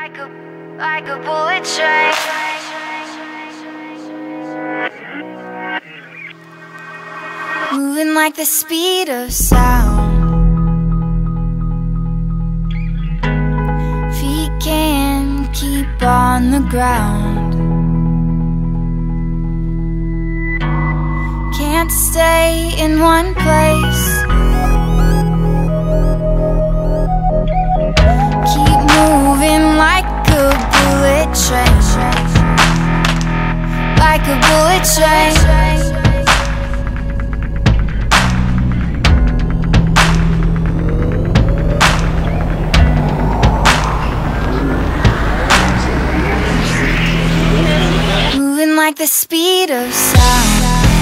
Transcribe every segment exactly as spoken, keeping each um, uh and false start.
Like a, like a bullet train. Moving like the speed of sound. Feet can't keep on the ground. Can't stay in one place. Keep moving like a bullet train. Like a bullet train. Moving like the speed of sound.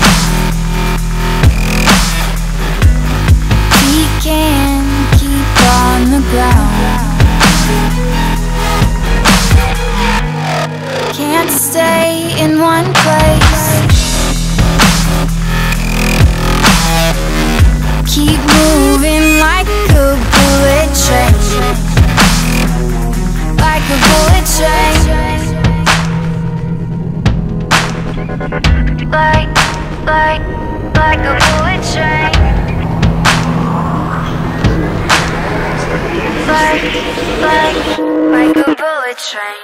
We can't keep on the ground. Can't stay in one place. Keep moving like a bullet train. Like a bullet train. Like, like, like a bullet train. Like, like, like a bullet train.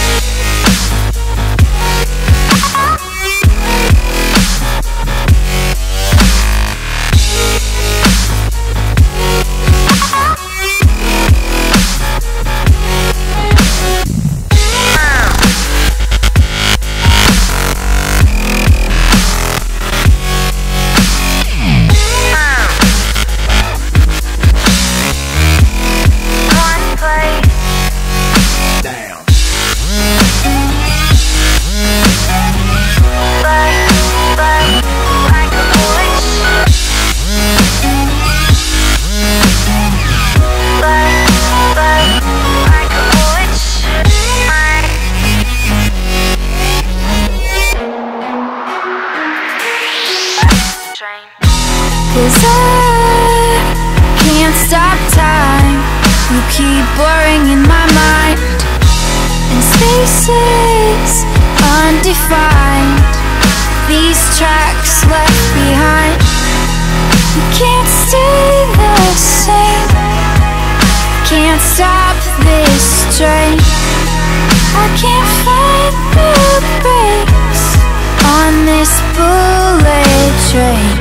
Cause I can't stop time. You keep blurring in my mind, and spaces undefined. These tracks left behind. You can't stay the same. Can't stop this train. I can't find the brakes on this bullet train.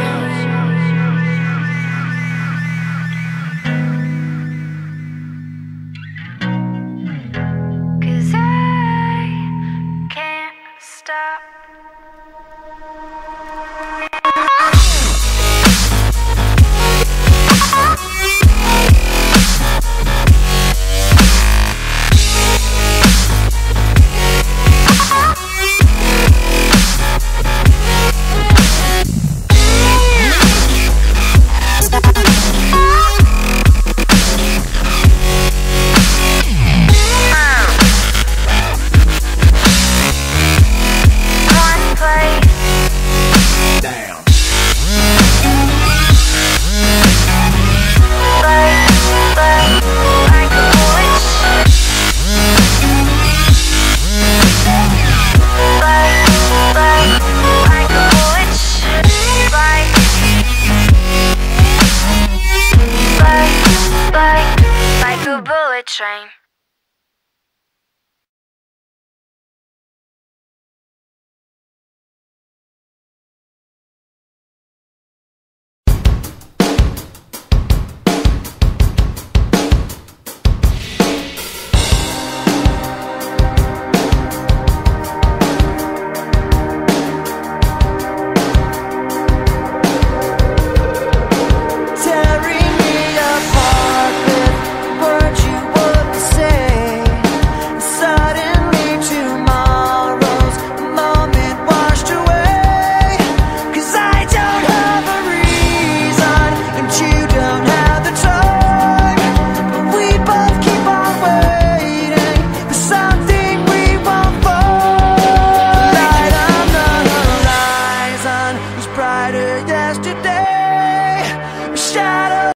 Stop. Like a bullet train.